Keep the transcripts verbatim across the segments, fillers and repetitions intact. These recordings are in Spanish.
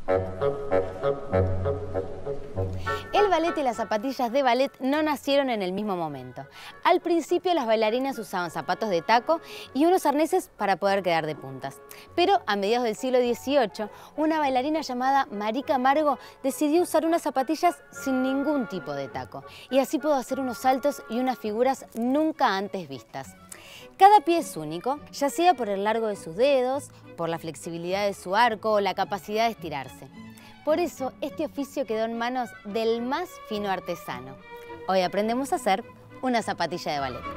El ballet y las zapatillas de ballet no nacieron en el mismo momento. Al principio las bailarinas usaban zapatos de taco y unos arneses para poder quedar de puntas. Pero a mediados del siglo dieciocho, una bailarina llamada Marie Camargo decidió usar unas zapatillas sin ningún tipo de taco. Y así pudo hacer unos saltos y unas figuras nunca antes vistas. Cada pie es único, ya sea por el largo de sus dedos, por la flexibilidad de su arco o la capacidad de estirarse. Por eso, este oficio quedó en manos del más fino artesano. Hoy aprendemos a hacer una zapatilla de ballet.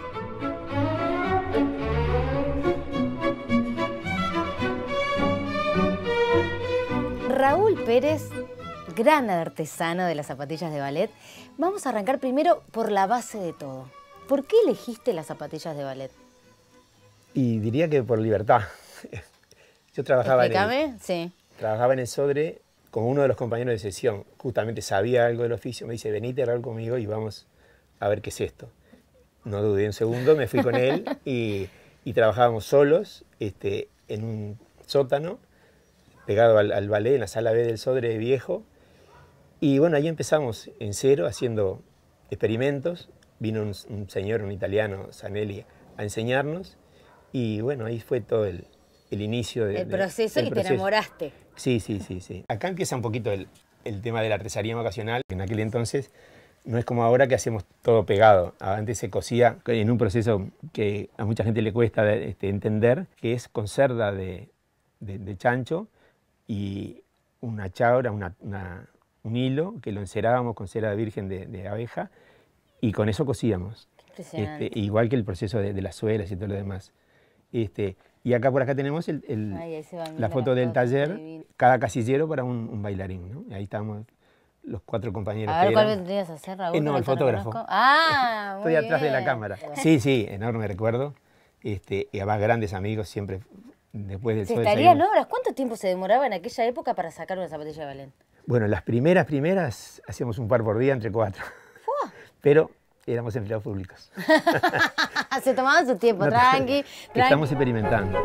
Raúl Pérez, gran artesano de las zapatillas de ballet. Vamos a arrancar primero por la base de todo. ¿Por qué elegiste las zapatillas de ballet? Y diría que por libertad. Yo trabajaba en el, sí. trabajaba en el Sodre con uno de los compañeros de sesión. Justamente sabía algo del oficio, me dice, venite a hablar conmigo y vamos a ver qué es esto. No dudé un segundo, me fui con él y, y trabajábamos solos este, en un sótano, pegado al, al ballet, en la sala B del Sodre viejo. Y bueno, ahí empezamos en cero, haciendo experimentos. Vino un, un señor, un italiano, Zanelli, a enseñarnos. Y bueno, ahí fue todo el, el inicio de, el proceso de, y proceso. Te enamoraste. Sí, sí, sí, sí. Acá empieza un poquito el, el tema de la artesanía vocacional. En aquel entonces no es como ahora que hacemos todo pegado. Antes se cosía en un proceso que a mucha gente le cuesta este, entender, que es con cerda de, de, de chancho y una chaura, una, una, un hilo que lo encerábamos con cera virgen de, de abeja y con eso cosíamos. Este, igual que el proceso de, de las suelas y todo lo demás. Este, y acá por acá tenemos el, el, Ay, la foto del taller, divino. Cada casillero para un, un bailarín, ¿no? Y ahí estamos los cuatro compañeros. A ver, ¿cuál vendrías a hacer, Raúl? Eh, no, el fotógrafo. Ah, muy Estoy atrás bien. de la cámara. Sí, sí, enorme recuerdo. Este, y además grandes amigos siempre después del Se sol. estarían horas. ¿Cuánto tiempo se demoraba en aquella época para sacar una zapatilla de ballet? Bueno, las primeras, primeras, hacíamos un par por día entre cuatro. ¡Fua! Pero éramos empleados públicos. Se tomaban su tiempo, no, tranqui, tranqui. Estamos experimentando.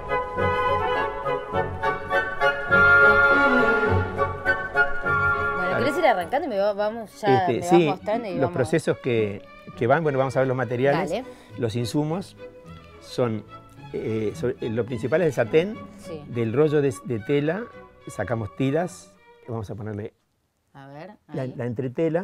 Bueno, ¿querés ir arrancando y me va, vamos ya este, me sí, vas mostrando? Y los vamos... procesos que, que van, bueno, vamos a ver los materiales. Dale. Los insumos son, eh, son, lo principal es el satén. Sí. Del rollo de, de tela sacamos tiras, vamos a ponerle a ver, la, la entretela,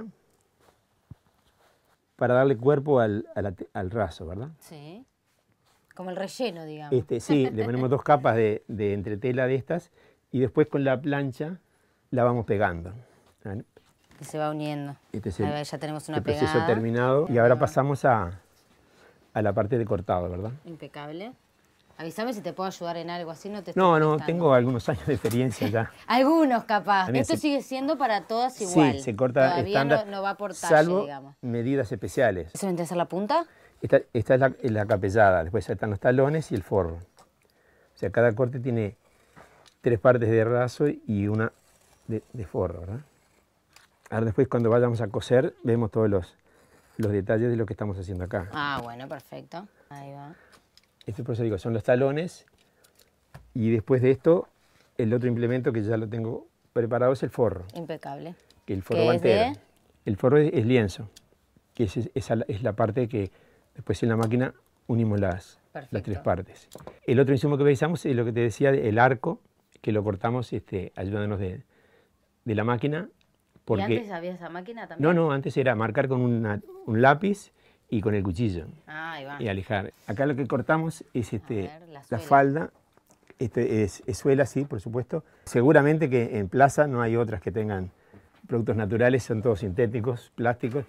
para darle cuerpo al, al, al raso, ¿verdad? Sí. Como el relleno, digamos. Este, sí, le ponemos dos capas de, de entretela de estas y después con la plancha la vamos pegando. ¿Vale? Y se va uniendo. Este es el, ver, ya tenemos una el proceso pegada. terminado. Y ahora pasamos a, a la parte de cortado, ¿verdad? Impecable. Avísame si te puedo ayudar en algo así, no te estoy No, no, molestando. tengo algunos años de experiencia ya. Algunos capaz. También Esto se... sigue siendo para todas igual. Sí, se corta Todavía estándar, no, no va por talle, salvo digamos. medidas especiales. ¿Eso vendría a ser la punta? Esta, esta es la, la capellada, después están los talones y el forro. O sea, cada corte tiene tres partes de raso y una de, de forro, ¿verdad? Ahora después cuando vayamos a coser vemos todos los, los detalles de lo que estamos haciendo acá. Ah, bueno, perfecto. Ahí va. Este por eso digo, son los talones. Y después de esto, el otro implemento que ya lo tengo preparado es el forro. Impecable. Que el forro va entero. De... El forro es, es lienzo, que es, esa es la parte que después en la máquina unimos las, las tres partes. El otro insumo que utilizamos es lo que te decía, el arco, que lo cortamos este, ayudándonos de, de la máquina. Porque... ¿Y antes había esa máquina también? No, no, antes era marcar con una, un lápiz y con el cuchillo. Ah, ahí va. Y alejar. Acá lo que cortamos es este, ver, la, la falda. Este es, es suela, sí, por supuesto. Seguramente que en plaza no hay otras que tengan productos naturales, son todos sintéticos, plásticos.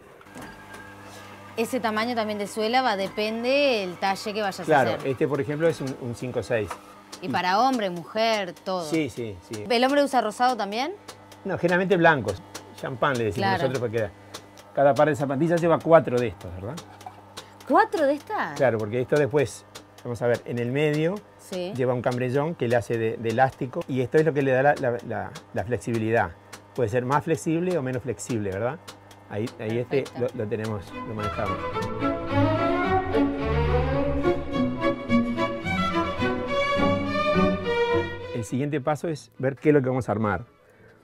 Ese tamaño también de suela va, depende del talle que vayas claro, a hacer. Claro, este por ejemplo es un, un cinco seis. Y para hombre, mujer, todo. Sí, sí, sí. ¿El hombre usa rosado también? No, generalmente blancos. Champán le decimos claro. nosotros porque cada par de zapatillas lleva cuatro de estos, ¿verdad? ¿Cuatro de estas? Claro, porque esto después, vamos a ver, en el medio sí. lleva un cambrellón que le hace de, de elástico y esto es lo que le da la, la, la, la flexibilidad. Puede ser más flexible o menos flexible, ¿verdad? Ahí, ahí este lo, lo tenemos, lo manejamos. El siguiente paso es ver qué es lo que vamos a armar.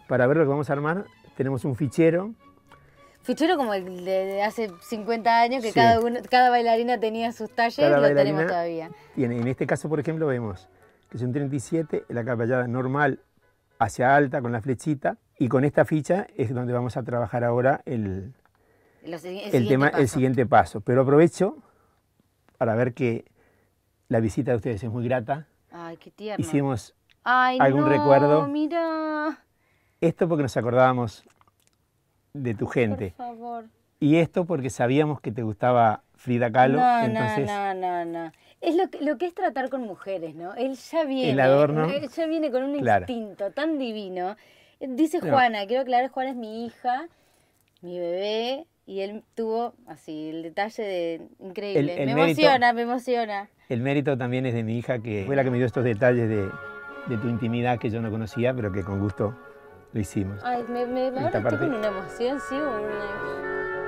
para ver lo que vamos a armar, tenemos un fichero. Fichero como el de, de hace cincuenta años, que Sí. cada, uno, cada bailarina tenía sus talleres, Cada lo bailarina tenemos todavía. tiene, en este caso, por ejemplo, vemos que es un treinta y siete, la caballada normal hacia alta con la flechita, y con esta ficha es donde vamos a trabajar ahora el, Los- el el, siguiente tema, paso. el siguiente paso. Pero aprovecho para ver que la visita de ustedes es muy grata. Ay, qué tierno. Hicimos Ay, algún no, recuerdo. mira, esto porque nos acordábamos de tu gente. por favor. Y esto porque sabíamos que te gustaba Frida Kahlo. No, entonces, no, no, no, no. Es lo que, lo que es tratar con mujeres, ¿no? Él ya viene. El adorno. Él ya viene con un Claro. instinto tan divino. Dice No. Juana, quiero aclarar, Juana es mi hija, mi bebé, y él tuvo así el detalle de increíble. El- el me mérito- emociona, me emociona. el mérito también es de mi hija, que fue la que me dio estos detalles de, de tu intimidad que yo no conocía, pero que con gusto lo hicimos. Ay, me, me, Esta ahora estoy parte- con una emoción, sí, con una...